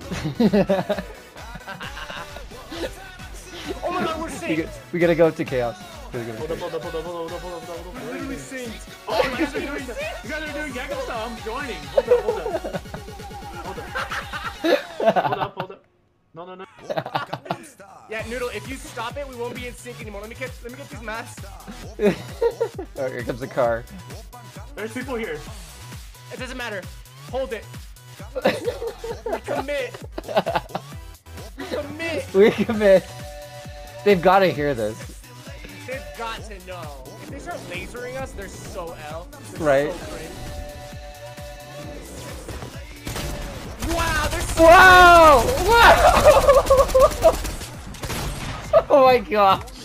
Oh my god, we're synced! We gotta go to chaos. Hold up. We're literally synced. Oh, you guys are doing Gangnam style. I'm joining. Hold up. No. Yeah, Noodle, if you stop it, we won't be in sync anymore. Let me get these mats. Oh, here comes a car. There's people here. It doesn't matter. Hold it. We commit. We commit. They've got to hear this. They've got to know. If they start lasering us, they're so L. Right. So cringe. Wow, they're so Wow! Wow! Oh my god.